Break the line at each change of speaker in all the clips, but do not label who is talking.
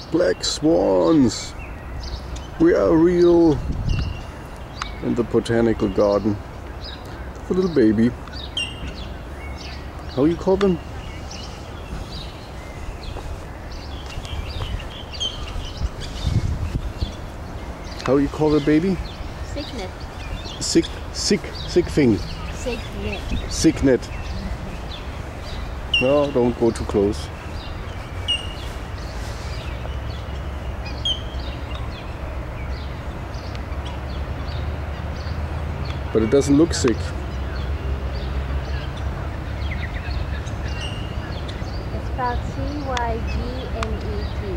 Black swans! We are real in the botanical garden. A little baby. How you call them? How you call the baby?
Signet.
Sick thing.
Signet.
Signet. No, don't go too close. But it doesn't look sick.
It's spelled C-Y-G-N-E-T.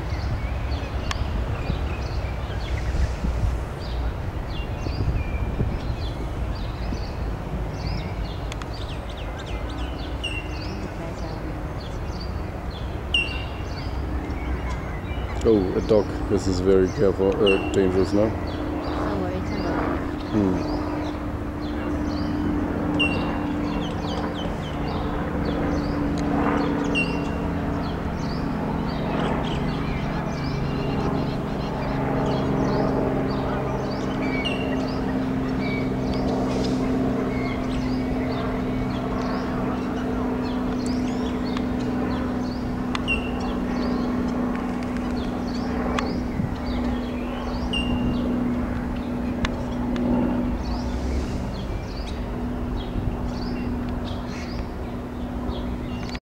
Oh, a dog. This is very careful, dangerous now.
Don't worry, it's a dog.